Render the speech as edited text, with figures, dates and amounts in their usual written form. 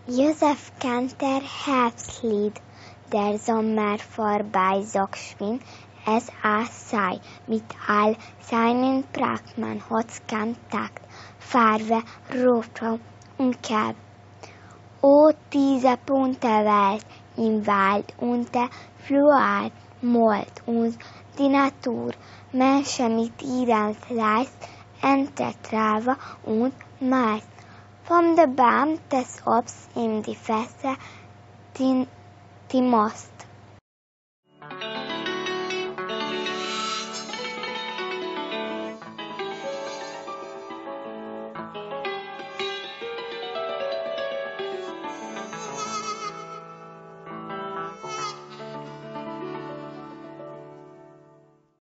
Josef Kanter Herbstlied, der Sommer vorbei so geschwind, es sei mit all seinen Pracht, man hat's keinen Takt, Farbe, Rotbraun und Gelb. O, diese bunte Welt im Wald und der Flur malt uns die Natur, Menschen mit ihrem Fleiß, Ente, Trauer und Mais. Vom der Baum des Obst in die Fässer, die Most,